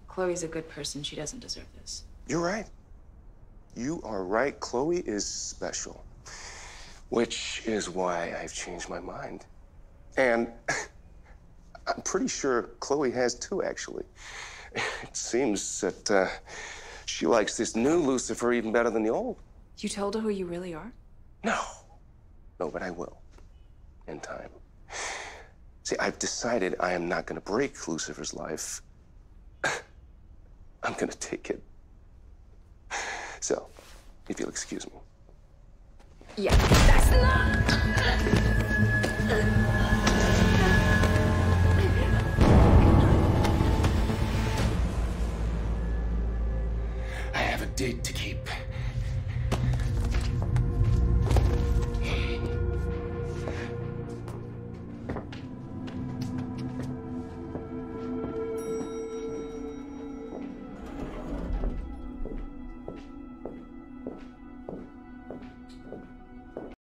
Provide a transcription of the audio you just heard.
Chloe's a good person. She doesn't deserve this. You're right. You are right. Chloe is special. Which is why I've changed my mind. And I'm pretty sure Chloe has too, actually. It seems that she likes this new Lucifer even better than the old. You told her who you really are? No. No, but I will. In time. See, I've decided I am not going to break Lucifer's life. I'm going to take it. So, if you'll excuse me. Yeah. That's not... I have a date to keep.